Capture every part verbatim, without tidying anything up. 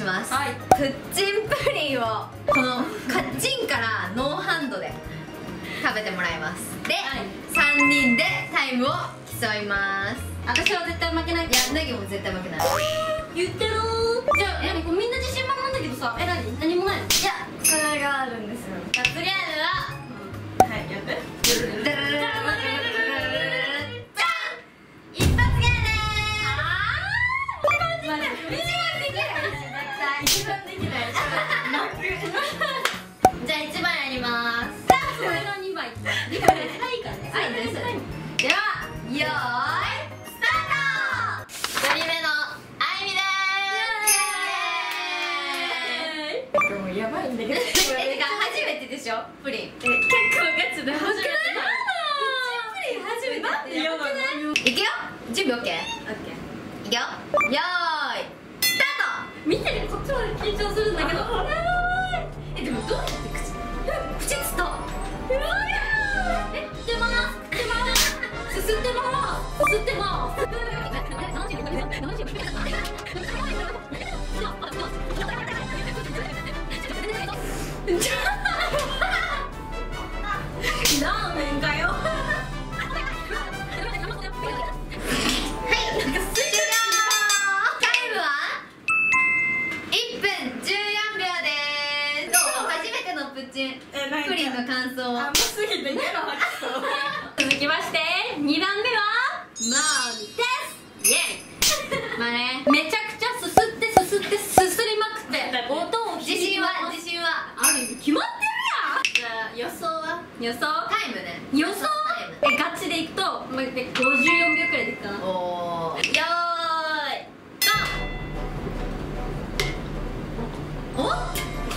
ます。 はい、 プッチンプリンをこのカッチンからノーハンドで食べてもらいます。で、はい、さんにんでタイムを競います。 私は絶対負けない。 いや、なぎも絶対負けない。 言ってるー。じゃあ何これみんな自信満々だけどさ、え、何何もないの？いや、 それがあるんですよ。罰ゲームは、 うん、はい、やって。 じゃん、一発ゲームでーす。一番できない。一番できない。じゃあ一番やります。 これがにばい。にばいで最下ね。 はいです。では、よーい、スタート。一人目のあいみでーす。 もうやばいんだけど。 え、てか初めてでしょ、プリン。え、結構ガチで初めて。プリン初めて。なんでやばくない？いくよ。準備オッケー。オッケー。いくよ。よーい、スタート。 見てるこっちまで緊張するんだけど。やばい。 え、でもどうやって口口つった。 え、吸ってます。吸ってます。すすってます。すすってます。ラーメンかよ。 プリンの感想は甘すぎて嫌な吐きそう。続きましてにばんめはマーミです。イエイ。まあね、めちゃくちゃすすってすすってすすりまくって音を自信は自信はある。決まってるやん。 じゃあ予想は？ 予想タイムね。 予想え、ガチでいくとごじゅうよんびょうくらいでいくかな。 おー、よーい、ゴー。お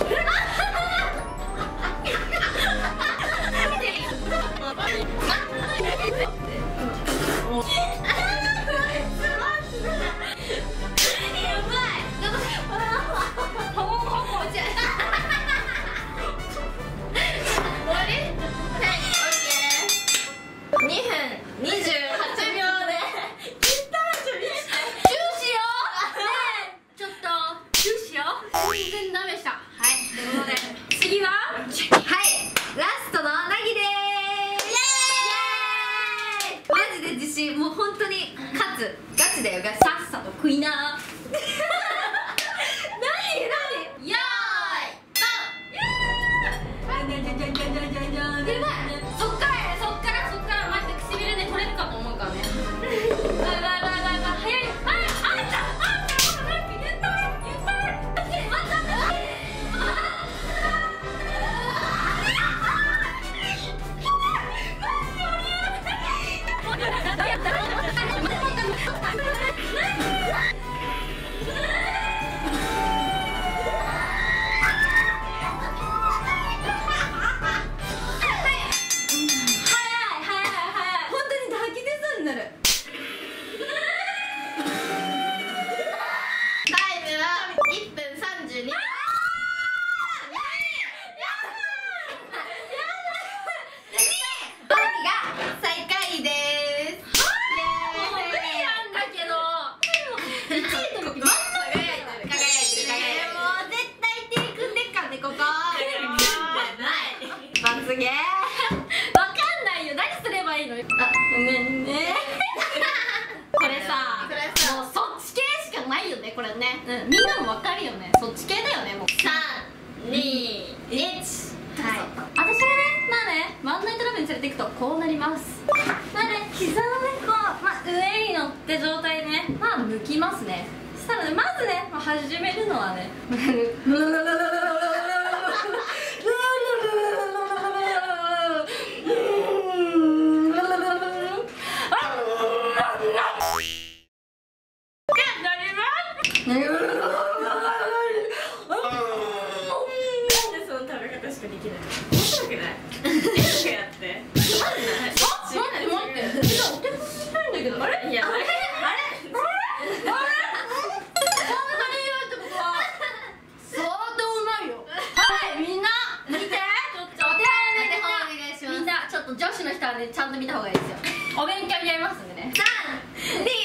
もう本当に勝つ。ガチだよ、ガチ。 さっさと食いな。何何よーい、 ゴー。やばい。そっからや、そっからそっからマジで唇で取れるかと思うからね。バイバイバイバイバイ、早い。あ、あんたあんたもなんか言ったね言ったね。待って待って。 罰ゲー。 わかんないよ。何すればいいの？あ、ねね。これさ、もうそっち系しかないよね、これね。うん、みんなもわかるよね。そっち系だよね、もう。 さん、に、いち。はい。 私はね、まあね、ワンナイトラブに連れていくとこうなります。まあね、膝のね、こう、まあ上に乗って状態でね、まあ向きますね。そしたらね、まずね、まあ、始めるのはね。ちゃんと見た方がいいですよ。お勉強になりますんでね。 さん、に、